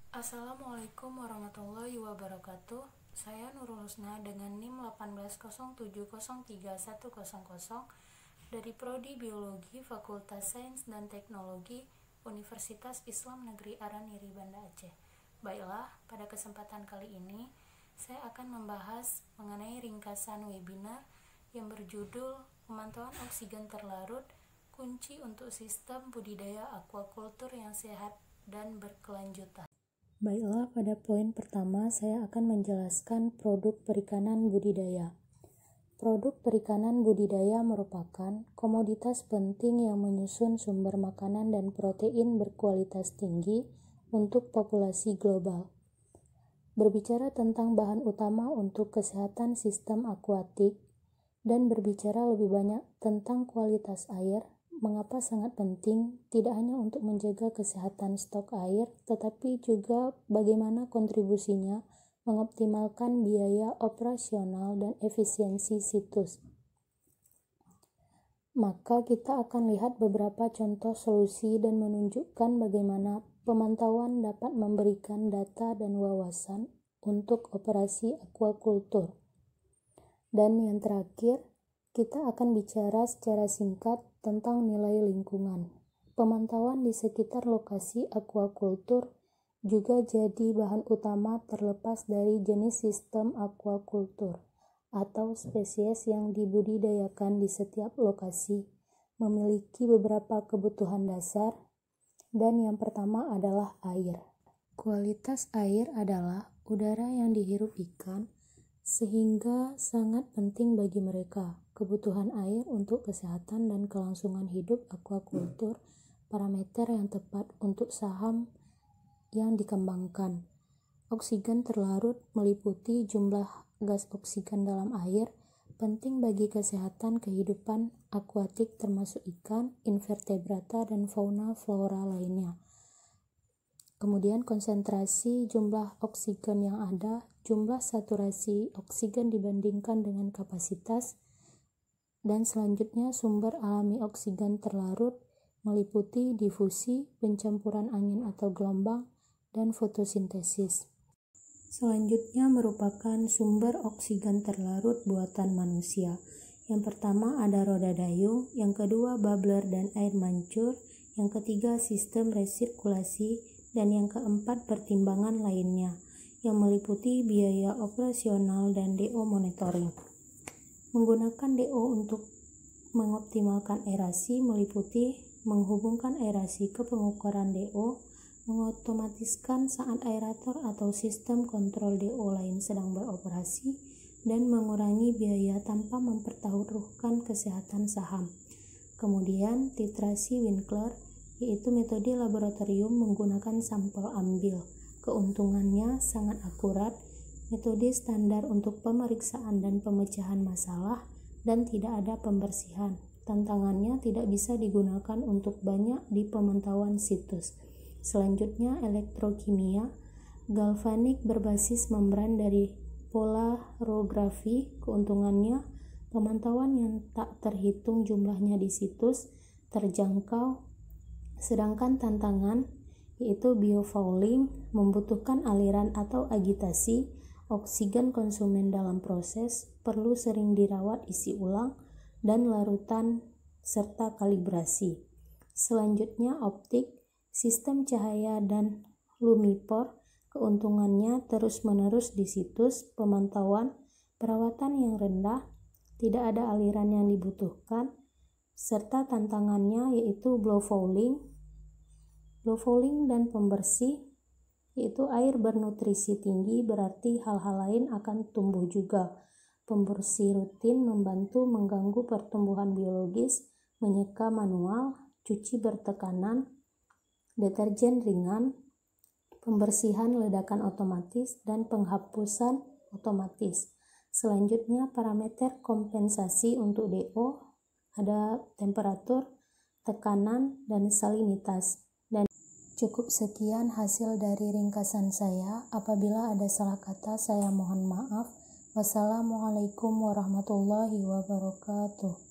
Assalamualaikum warahmatullahi wabarakatuh. Saya Nurul Husna dengan NIM 180703100 dari Prodi Biologi Fakultas Sains dan Teknologi Universitas Islam Negeri Araniri Banda Aceh. Baiklah, pada kesempatan kali ini saya akan membahas mengenai ringkasan webinar yang berjudul Pemantauan Oksigen Terlarut, Kunci untuk Sistem Budidaya Aquaculture yang Sehat dan Berkelanjutan. Baiklah, pada poin pertama saya akan menjelaskan produk perikanan budidaya. Produk perikanan budidaya merupakan komoditas penting yang menyusun sumber makanan dan protein berkualitas tinggi untuk populasi global. Berbicara tentang bahan utama untuk kesehatan sistem akuatik dan berbicara lebih banyak tentang kualitas air, mengapa sangat penting tidak hanya untuk menjaga kesehatan stok air, tetapi juga bagaimana kontribusinya mengoptimalkan biaya operasional dan efisiensi situs. Maka kita akan lihat beberapa contoh solusi dan menunjukkan bagaimana pemantauan dapat memberikan data dan wawasan untuk operasi aquaculture. Dan yang terakhir, kita akan bicara secara singkat tentang nilai lingkungan. Pemantauan di sekitar lokasi aquaculture juga jadi bahan utama terlepas dari jenis sistem aquaculture atau spesies yang dibudidayakan di setiap lokasi memiliki beberapa kebutuhan dasar, dan yang pertama adalah air. Kualitas air adalah udara yang dihirup ikan, sehingga sangat penting bagi mereka. Kebutuhan air untuk kesehatan dan kelangsungan hidup aquaculture parameter yang tepat untuk saham yang dikembangkan. Oksigen terlarut meliputi jumlah gas oksigen dalam air, penting bagi kesehatan kehidupan akuatik termasuk ikan, invertebrata, dan fauna-flora lainnya. Kemudian konsentrasi jumlah oksigen yang ada, jumlah saturasi oksigen dibandingkan dengan kapasitas, dan selanjutnya sumber alami oksigen terlarut meliputi difusi, pencampuran angin atau gelombang, dan fotosintesis. Selanjutnya merupakan sumber oksigen terlarut buatan manusia. Yang pertama ada roda dayung, yang kedua bubbler dan air mancur, yang ketiga sistem resirkulasi, dan yang keempat pertimbangan lainnya, yang meliputi biaya operasional dan DO monitoring. Menggunakan DO untuk mengoptimalkan aerasi meliputi menghubungkan aerasi ke pengukuran DO, mengotomatiskan saat aerator atau sistem kontrol DO lain sedang beroperasi, dan mengurangi biaya tanpa mempertaruhkan kesehatan saham. Kemudian titrasi Winkler, yaitu metode laboratorium menggunakan sampel ambil. Keuntungannya sangat akurat, metode standar untuk pemeriksaan dan pemecahan masalah, dan tidak ada pembersihan. Tantangannya tidak bisa digunakan untuk banyak di pemantauan situs. Selanjutnya elektrokimia, galvanik berbasis membran dari polarografi. Keuntungannya pemantauan yang tak terhitung jumlahnya di situs, terjangkau. Sedangkan tantangan yaitu biofouling, membutuhkan aliran atau agitasi, oksigen konsumen dalam proses, perlu sering dirawat isi ulang, dan larutan serta kalibrasi. Selanjutnya optik, sistem cahaya dan lumipor. Keuntungannya terus-menerus di situs, pemantauan, perawatan yang rendah, tidak ada aliran yang dibutuhkan, serta tantangannya yaitu blowfouling dan pembersih, yaitu air bernutrisi tinggi berarti hal-hal lain akan tumbuh juga. Pembersih rutin membantu mengganggu pertumbuhan biologis, menyeka manual, cuci bertekanan, deterjen ringan, pembersihan ledakan otomatis, dan penghapusan otomatis. Selanjutnya parameter kompensasi untuk DO, ada temperatur, tekanan, dan salinitas. Dan cukup sekian hasil dari ringkasan saya. Apabila ada salah kata, saya mohon maaf. Wassalamualaikum warahmatullahi wabarakatuh.